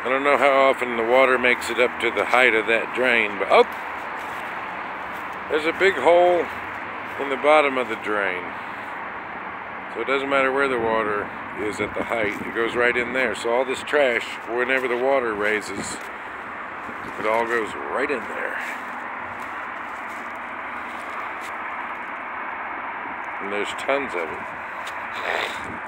I don't know how often the water makes it up to the height of that drain, but oh! There's a big hole in the bottom of the drain. So it doesn't matter where the water is at the height, it goes right in there. So all this trash, whenever the water raises, it all goes right in there. And there's tons of it.